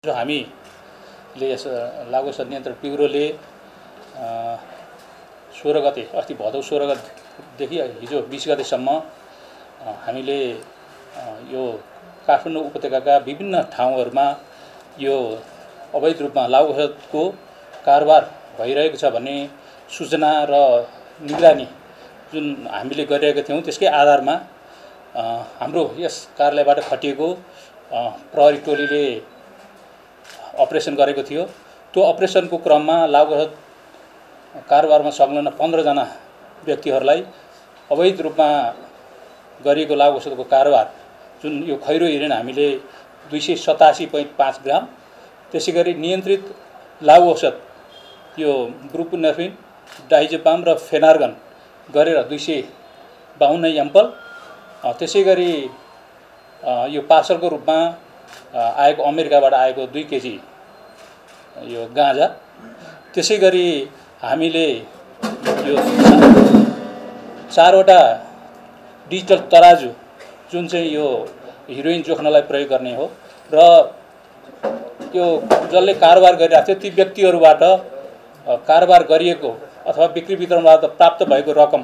जो हामीले यस लागु औषध नियन्त्रण ब्युरोले 16 गते अस्ति भदौ 16 गतेदेखि हिजो 20 गतेसम्म हामीले यो काठमाडौँ उपत्यकाका विभिन्न ठाउँहरूमा यो अवैध रूपमा लागु औषधको कारोबार भइरहेको छ भन्ने सूचना र निगरानी जुन हामीले गरिरहेका थियौं त्यसकै आधारमा हाम्रो यस कार्यालयबाट खटिएको प्रहरी टोलीले अपरेसन गरेको थियो। त्यो अपरेसनको क्रममा लागु औषध कारोबारमा संलग्न 15 जना व्यक्तिहरूलाई अवैध रूपमा गरिएको लागु औषधको कारोबार जुन यो खैरो युरेन हामीले 287.5 ग्राम, त्यसैगरी नियन्त्रित लागु औषध यो ब्रुफेनर्फिन, डाइजेपाम र फेनार्गन गरेर 252 एम्पल, त्यसैगरी यो पार्सलको रूपमा आएको अमेरिकाबाट आएको 2 केजी यो गाँजा, त्यसैगरी हामीले यो 4 वटा डिजिटल तराजु जुन चाहिँ यो हिरोइन जोख्नलाई प्रयोग गर्ने हो र यो जसले कारोबार गरिरहेको थियो ती व्यक्तिहरूबाट कारोबार गरिएको अथवा बिक्री वितरणबाट प्राप्त भएको रकम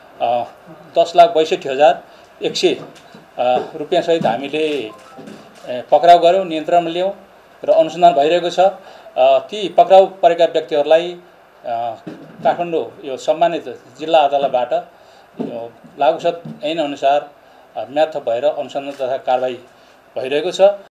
10,62,100 रुपैयाँ सहित हामीले पक्राउ गर्यौं, नियन्त्रणमा ल्यायौं र अनुसन्धान भइरहेको छ। ती पक्राउ परेका व्यक्तिहरूलाई काठमाडौँ यो सम्मानित जिल्ला अदालतबाट लागु औषध ऐन अनुसार म्याद थप भएर अनुसन्धान तथा कारबाही भइरहेको छ।